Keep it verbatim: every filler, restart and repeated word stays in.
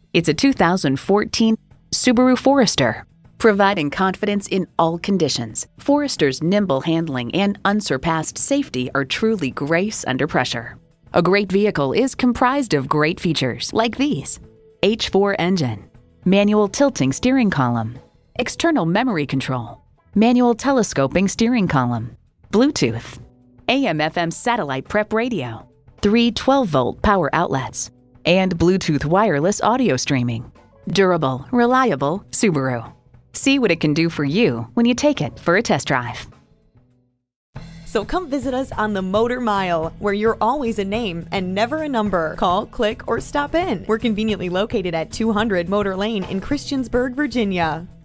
It's a two thousand fourteen Subaru Forester. Providing confidence in all conditions, Forester's nimble handling and unsurpassed safety are truly grace under pressure. A great vehicle is comprised of great features like these: H four engine, manual tilting steering column, external memory control, manual telescoping steering column, Bluetooth, A M F M satellite prep radio, three twelve volt power outlets, and Bluetooth wireless audio streaming. Durable, reliable Subaru. See what it can do for you when you take it for a test drive. So come visit us on the Motor Mile, where you're always a name and never a number. Call, click, or stop in. We're conveniently located at two hundred Motor Lane in Christiansburg, Virginia.